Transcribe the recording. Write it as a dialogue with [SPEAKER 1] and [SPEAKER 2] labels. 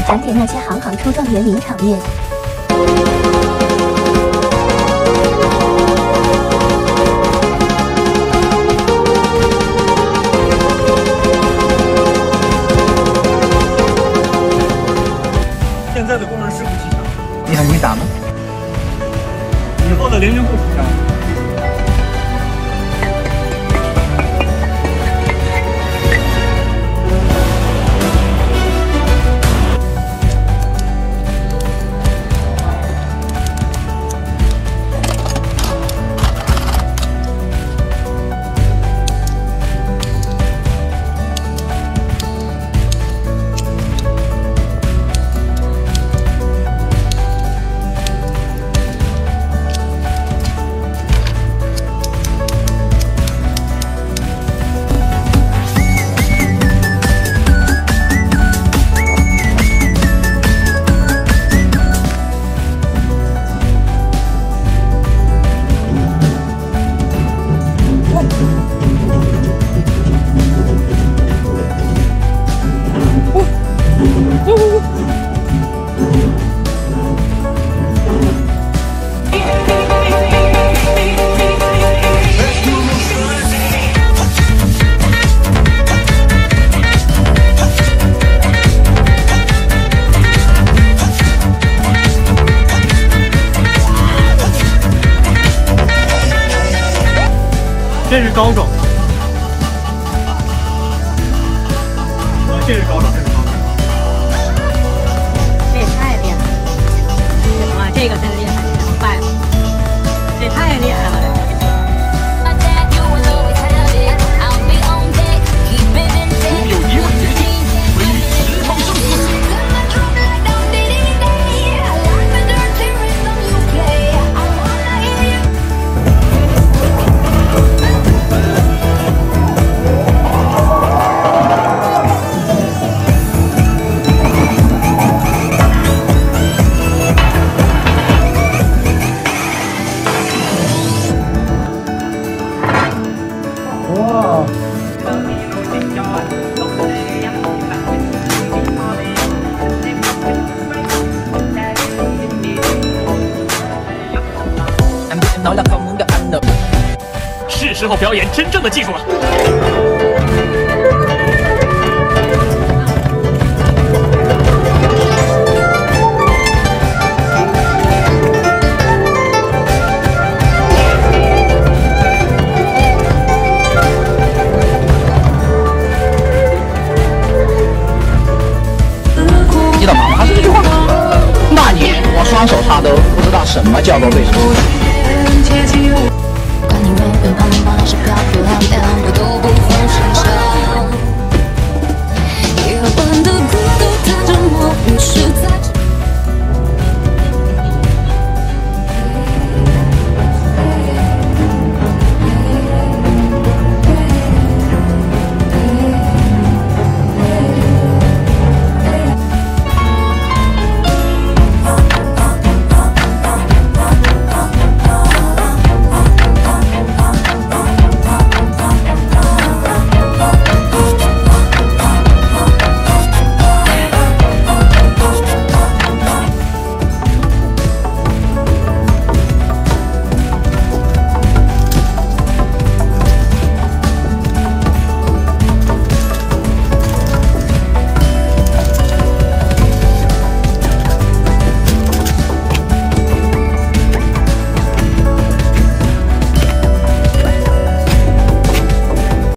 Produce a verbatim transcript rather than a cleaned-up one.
[SPEAKER 1] 想点那些行行出状元名场面。
[SPEAKER 2] 现在的工人师傅技巧，
[SPEAKER 3] 你还会打吗？
[SPEAKER 2] 以后的零零后出山。 这是高手，这是高手，这是高手。
[SPEAKER 4] 这也太厉害了！哇，这个真厉害，太快了，这太厉害了！
[SPEAKER 5] 有一万决定，唯一十场生死。
[SPEAKER 3] 哇！
[SPEAKER 5] 是时候表演真正的技术了。
[SPEAKER 3] 你懂吗？他是这句话。那年我双手插兜，不知道什么叫做对手。